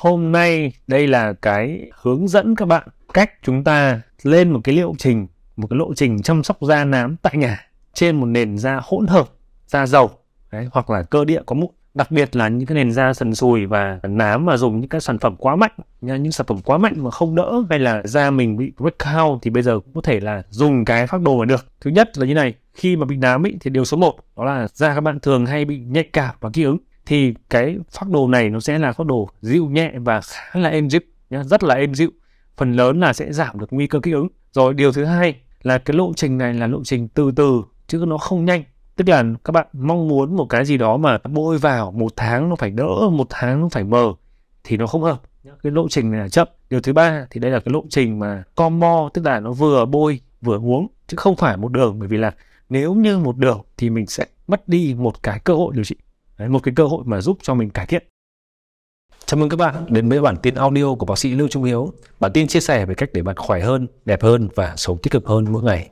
hôm nay đây là cái hướng dẫn các bạn cách chúng ta lên một cái lộ trình chăm sóc da nám tại nhà trên một nền da hỗn hợp, da dầu đấy, hoặc là cơ địa có mụn. Đặc biệt là những cái nền da sần sùi và nám mà dùng những cái sản phẩm quá mạnh, những sản phẩm quá mạnh mà không đỡ, hay là da mình bị breakout thì bây giờ cũng có thể là dùng cái phác đồ này được. Thứ nhất là như này, khi mà bị nám thì điều số 1 đó là da các bạn thường hay bị nhạy cảm và kích ứng, thì cái phác đồ này nó sẽ là phác đồ dịu nhẹ và khá là êm dịu nhá, rất là êm dịu, phần lớn là sẽ giảm được nguy cơ kích ứng. Rồi điều thứ hai là cái lộ trình này là lộ trình từ từ chứ nó không nhanh. Tức là các bạn mong muốn một cái gì đó mà bôi vào 1 tháng nó phải đỡ, 1 tháng nó phải mờ thì nó không hợp. Cái lộ trình này là chậm. Điều thứ ba thì đây là cái lộ trình mà combo, tức là nó vừa bôi vừa uống chứ không phải một đường, bởi vì là nếu như một đường thì mình sẽ mất đi một cái cơ hội điều trị. Đấy, một cái cơ hội mà giúp cho mình cải thiện. Chào mừng các bạn đến với bản tin audio của bác sĩ Lưu Trung Hiếu. Bản tin chia sẻ về cách để bạn khỏe hơn, đẹp hơn và sống tích cực hơn mỗi ngày.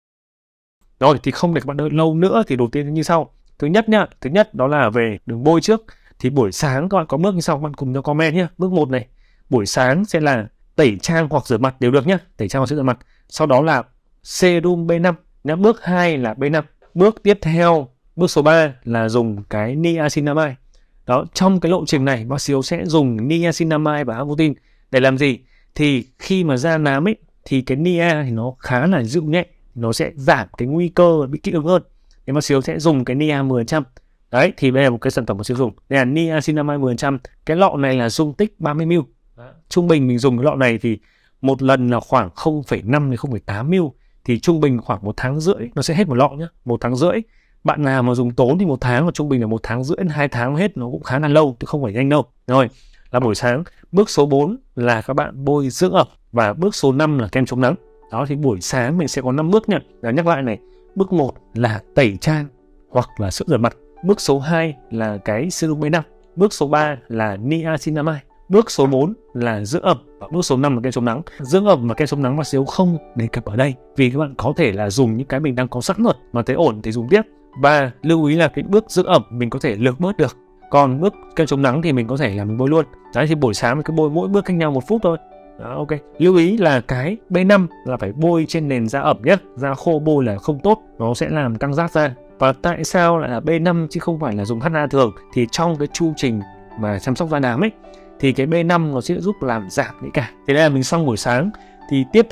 Rồi thì không để các bạn đợi lâu nữa thì đầu tiên như sau. Thứ nhất đó là về đường bôi trước. Thì buổi sáng các bạn có bước như sau, các bạn cùng nhau comment nhé. Bước 1 này, buổi sáng sẽ là tẩy trang hoặc rửa mặt đều được nhé. Tẩy trang hoặc rửa mặt. Sau đó là serum B5 nhé. Bước 2 là B5. Bước tiếp theo, bước số 3 là dùng cái niacinamide. Đó, trong cái lộ trình này bác sĩ sẽ dùng niacinamide và avutin để làm gì? Thì khi mà da nám ấy thì cái nia thì nó khá là dịu nhẹ, nó sẽ giảm cái nguy cơ bị kích ứng hơn. Nên bác sĩ sẽ dùng cái nia 10%. Đấy, thì đây là một cái sản phẩm bác sĩ dùng. Đây là niacinamide 10%. Cái lọ này là dung tích 30ml. Trung bình mình dùng cái lọ này thì một lần là khoảng 0,5 đến 0,8ml. Thì trung bình khoảng 1 tháng rưỡi nó sẽ hết một lọ nhé. 1 tháng rưỡi. Bạn nào mà dùng tốn thì 1 tháng, và trung bình là 1 tháng rưỡi đến 2 tháng hết, nó cũng khá là lâu, chứ không phải nhanh đâu. Rồi, là buổi sáng. Bước số 4 là các bạn bôi dưỡng ẩm, và bước số 5 là kem chống nắng. Đó, thì buổi sáng mình sẽ có 5 bước nha. Đã nhắc lại này. Bước 1 là tẩy trang hoặc là sữa rửa mặt. Bước số 2 là cái serum B5. Bước số 3 là niacinamide. Bước số 4 là dưỡng ẩm, và bước số 5 là kem chống nắng. Dưỡng ẩm và kem chống nắng mà xíu không đề cập ở đây, vì các bạn có thể là dùng những cái mình đang có sẵn rồi, mà thấy ổn thì dùng tiếp. Và lưu ý là cái bước dưỡng ẩm mình có thể lược bớt được, còn bước kem chống nắng thì mình có thể là mình bôi luôn. Đấy, thì buổi sáng mình cứ bôi mỗi bước cách nhau 1 phút thôi. Đó, ok. Lưu ý là cái B5 là phải bôi trên nền da ẩm nhé. Da khô bôi là không tốt, nó sẽ làm căng rát da. Và tại sao lại là B5 chứ không phải là dùng HA thường? Thì trong cái chu trình mà chăm sóc da nám ấy, thì cái B5 nó sẽ giúp làm giảm nhạy cảm. Thế đây là mình xong buổi sáng. Thì tiếp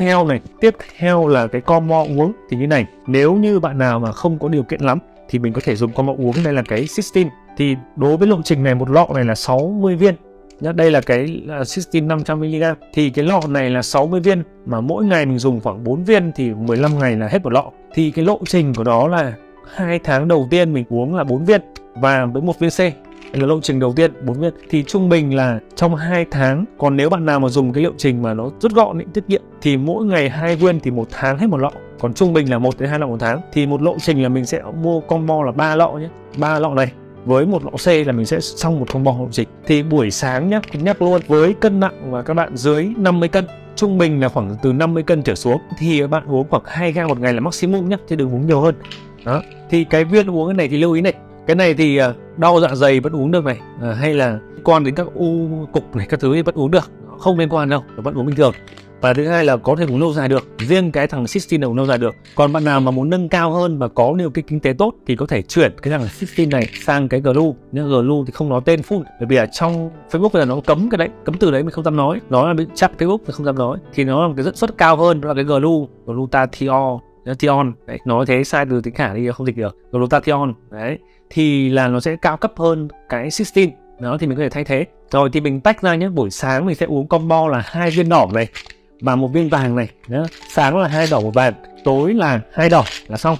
theo là cái combo uống. Thì như này, nếu như bạn nào mà không có điều kiện lắm thì mình có thể dùng combo uống. Đây là cái cysteine. Thì đối với lộ trình này, một lọ này là 60 viên. Đây là cái cysteine 500mg. Thì cái lọ này là 60 viên, mà mỗi ngày mình dùng khoảng 4 viên thì 15 ngày là hết một lọ. Thì cái lộ trình của đó là 2 tháng đầu tiên mình uống là 4 viên và với 1 viên C. Đây là lộ trình đầu tiên 4 viên. Thì trung bình là trong 2 tháng. Còn nếu bạn nào mà dùng cái liệu trình mà nó rất gọn, tiết kiệm, thì mỗi ngày 2 viên thì 1 tháng hết một lọ. Còn trung bình là 1 đến 2 lọ 1 tháng. Thì một lộ trình là mình sẽ mua combo là 3 lọ nhé. 3 lọ này với 1 lọ C là mình sẽ xong một combo lộ trình. Thì buổi sáng nhắc luôn, với cân nặng và các bạn dưới 50 cân, trung bình là khoảng từ 50 cân trở xuống, thì bạn uống khoảng 2 gram một ngày là maximum nhé, chứ đừng uống nhiều hơn. Đó. Thì cái viên uống cái này thì lưu ý này. Cái này thì đau dạ dày vẫn uống được này, hay là liên quan đến các u cục này các thứ thì vẫn uống được, không liên quan đâu, vẫn uống bình thường. Và thứ hai là có thể uống lâu dài được, riêng cái thằng cysteine uống lâu dài được. Còn bạn nào mà muốn nâng cao hơn và có điều kiện kinh tế tốt thì có thể chuyển cái thằng cysteine này sang cái Glu. Nhưng Glu thì không nói tên full, bởi vì ở trong Facebook bây giờ nó cấm cái đấy, cấm từ đấy mình không dám nói, nó là bị chặn Facebook thì không dám nói. Thì nó là một cái dẫn suất cao hơn, đó là cái glutathione. Đấy, nói thế sai từ tiếng Khả đi không dịch được. Glutathione đấy thì là nó sẽ cao cấp hơn cái cysteine. Đó, thì mình có thể thay thế. Rồi thì mình tách ra nhé. Buổi sáng mình sẽ uống combo là 2 viên đỏ này và 1 viên vàng này nhé. Sáng là 2 đỏ 1 vàng, tối là 2 đỏ là xong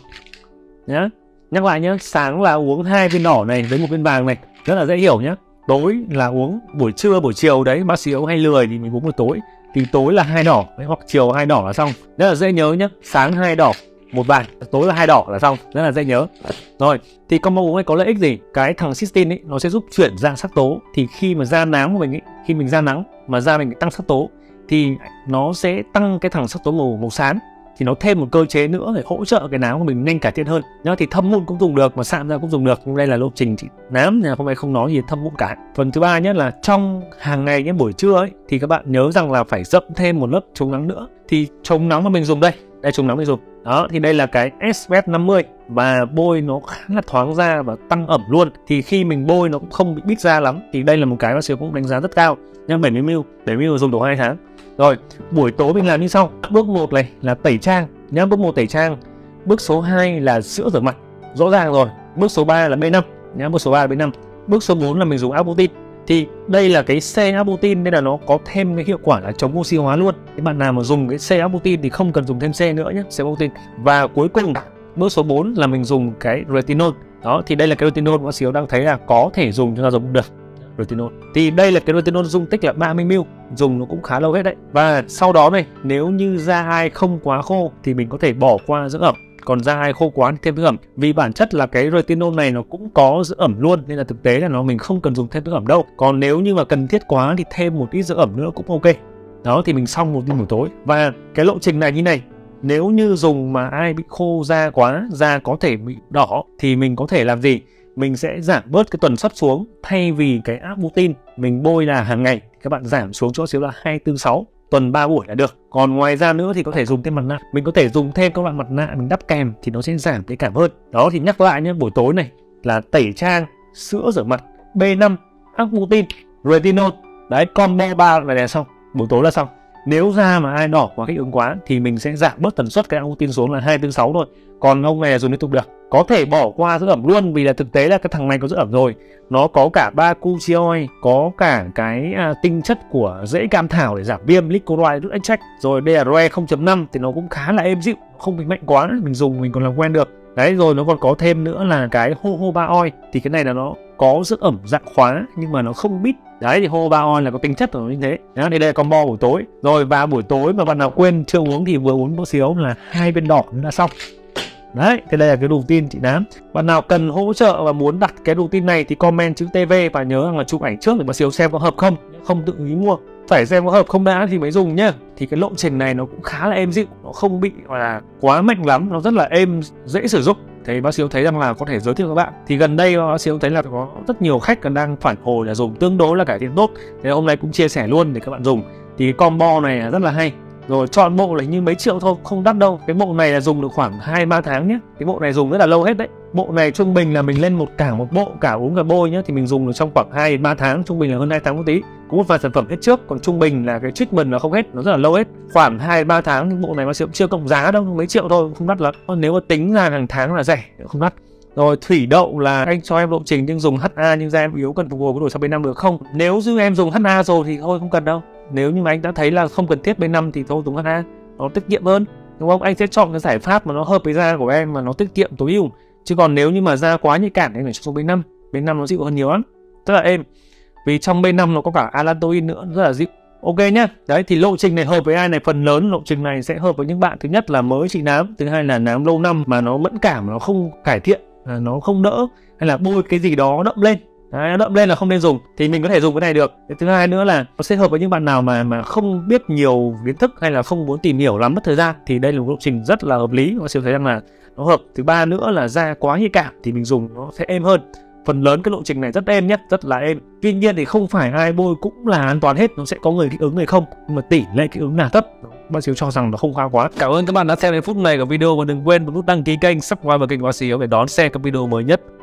nhé. Nhắc lại nhé, sáng là uống 2 viên đỏ này với 1 viên vàng này, rất là dễ hiểu nhé. Tối là uống buổi trưa buổi chiều đấy, bác sĩ hay lười thì mình uống buổi tối. Thì tối là 2 đỏ đấy, hoặc chiều 2 đỏ là xong. Rất là dễ nhớ nhé. Sáng 2 đỏ 1 vàng, tối là 2 đỏ là xong, rất là dễ nhớ. Rồi, thì combo uống này có lợi ích gì? Cái thằng cysteine ấy, nó sẽ giúp chuyển dạng sắc tố. Thì khi mà da nám của mình ấy, khi mình da nắng mà da mình tăng sắc tố thì nó sẽ tăng cái thằng sắc tố màu xám. thì nó thêm một cơ chế nữa để hỗ trợ cái nám của mình nhanh cải thiện hơn nhá. Thì thâm mụn cũng dùng được mà sạm da cũng dùng được, nhưng đây là lộ trình trị nám, hôm nay không nói gì thâm mụn cả. Phần thứ ba nhất là trong hàng ngày nhé, buổi trưa ấy thì các bạn nhớ rằng là phải rậm thêm một lớp chống nắng nữa. Thì chống nắng mà mình dùng đây chống nắng mình dùng đó, thì đây là cái SPF 50 và bôi nó khá là thoáng da và tăng ẩm luôn. Thì khi mình bôi nó cũng không bị bít da lắm, thì đây là một cái bác sĩ cũng đánh giá rất cao nha. 70ml dùng đủ 2 tháng. Rồi buổi tối mình làm như sau. Bước 1 này là tẩy trang nhá, bước 1 tẩy trang. Bước số 2 là sữa rửa mặt, rõ ràng rồi. Bước số 3 là B5 nhá, bước số 3 là B5. Bước số 4 là mình dùng Abutin. Thì đây là cái C-Abutin nên là nó có thêm cái hiệu quả là chống oxy hóa luôn. Các bạn nào mà dùng cái C-Abutin thì không cần dùng thêm C nữa nhé, C-Abutin. Và cuối cùng bước số 4 là mình dùng cái retinol. Đó, thì đây là cái retinol bác sĩ đang thấy là có thể dùng cho da dùng được. Retinol. Thì đây là cái retinol dung tích là 30ml, dùng nó cũng khá lâu hết đấy. Và sau đó này, nếu như da ai không quá khô thì mình có thể bỏ qua dưỡng ẩm. Còn da ai khô quá thì thêm dưỡng ẩm. Vì bản chất là cái retinol này nó cũng có dưỡng ẩm luôn, nên là thực tế là mình không cần dùng thêm dưỡng ẩm đâu. Còn nếu như mà cần thiết quá thì thêm một ít dưỡng ẩm nữa cũng ok. Đó, thì mình xong một buổi tối. Và cái lộ trình này như này, nếu như dùng mà ai bị khô da quá, da có thể bị đỏ, thì mình có thể làm gì? Mình sẽ giảm bớt cái tần suất xuống. Thay vì cái Abutin mình bôi là hàng ngày, các bạn giảm xuống chỗ xíu là 246, tuần 3 buổi là được. Còn ngoài ra nữa thì có thể dùng thêm mặt nạ. Mình có thể dùng thêm các loại mặt nạ mình đắp kèm thì nó sẽ giảm cái cảm hơn. Đó, thì nhắc lại nhé, buổi tối này là tẩy trang, sữa rửa mặt, B5, Abutin, retinol. Đấy, combo 3 này là xong. Buổi tối là xong. Nếu da mà ai đỏ quá, kích ứng quá thì mình sẽ giảm bớt tần suất cái Abutin xuống là 246 thôi. Còn ông này là dùng liên tục được. Có thể bỏ qua dưỡng ẩm luôn, vì là thực tế là cái thằng này có dưỡng ẩm rồi. Nó có cả bakuchiol, có cả cái tinh chất của rễ cam thảo để giảm viêm, licorice, root extract. Rồi đây là ROE 0.5 thì nó cũng khá là êm dịu, không bị mạnh quá, mình dùng mình còn làm quen được. Đấy, rồi nó còn có thêm nữa là cái jojoba oil. Thì cái này là nó có dưỡng ẩm dạng khóa nhưng mà nó không bít. Đấy, thì jojoba oil là có tính chất của nó như thế. Đó, đây là combo buổi tối. Rồi và buổi tối mà bạn nào quên chưa uống thì vừa uống bữa xíu là 2 viên đỏ nữa là xong. Đấy, thì đây là cái routine trị nám. Bạn nào cần hỗ trợ và muốn đặt cái routine này thì comment chữ TV và nhớ rằng là chụp ảnh trước để bác sĩ xem có hợp không, không tự ý mua. Phải xem có hợp không đã thì mới dùng nhá. Thì cái lộ trình này nó cũng khá là êm dịu, nó không bị là quá mạnh lắm, nó rất là êm, dễ sử dụng. Thì bác sĩ thấy rằng là có thể giới thiệu các bạn. Thì gần đây bác sĩ thấy là có rất nhiều khách còn đang phản hồi là dùng tương đối là cải thiện tốt. Thế hôm nay cũng chia sẻ luôn để các bạn dùng. Thì cái combo này rất là hay. Rồi chọn bộ là như mấy triệu thôi, không đắt đâu. Cái bộ này là dùng được khoảng 2-3 tháng nhé. Cái bộ này dùng rất là lâu hết đấy. Bộ này trung bình là mình lên một bộ, cả uống cả bôi nhé, thì mình dùng được trong khoảng 2-3 tháng, trung bình là hơn 2 tháng một tí. Có một vài sản phẩm hết trước, còn trung bình là cái treatment là không hết, nó rất là lâu hết. Khoảng 2-3 tháng, nhưng bộ này bác sĩ cũng chưa cộng giá đâu, mấy triệu thôi, không đắt lắm. Nếu mà tính ra hàng tháng là rẻ, không đắt. Rồi thủy đậu là anh cho em lộ trình nhưng dùng HA nhưng da em yếu cần phục hồi có đổi sang B5 được không? Nếu như em dùng HA rồi thì thôi không cần đâu. Nếu như mà anh đã thấy là không cần thiết B5 thì thôi dùng HA, nó tiết kiệm hơn, đúng không? Anh sẽ chọn cái giải pháp mà nó hợp với da của em mà nó tiết kiệm tối ưu. Chứ còn nếu như mà da quá nhạy cảm thì anh phải dùng B5. B5 nó dịu hơn nhiều lắm, rất là êm. Vì trong B5 nó có cả allantoin nữa, rất là dịu. Ok nhá. Đấy, thì lộ trình này hợp với ai này? Phần lớn lộ trình này sẽ hợp với những bạn thứ nhất là mới trị nám, thứ hai là nám lâu năm mà nó mẫn cảm, nó không cải thiện, nó không đỡ, hay là bôi cái gì đó đậm lên. Đấy, đậm lên là không nên dùng thì mình có thể dùng cái này được. Thứ hai nữa là nó sẽ hợp với những bạn nào mà không biết nhiều kiến thức hay là không muốn tìm hiểu lắm, mất thời gian, thì đây là một lộ trình rất là hợp lý và siêu thấy rằng là nó hợp. Thứ ba nữa là da quá nhạy cảm thì mình dùng nó sẽ êm hơn. Phần lớn cái lộ trình này rất êm nhất, rất là êm. Tuy nhiên thì không phải ai bôi cũng là an toàn hết, nó sẽ có người kích ứng người không, nhưng mà tỷ lệ kích ứng là thấp. Bác sĩ cho rằng nó không cao quá. Cảm ơn các bạn đã xem đến phút này của video và đừng quên bấm nút đăng ký kênh, subscribe vào kênh bác sĩ để đón xem các video mới nhất.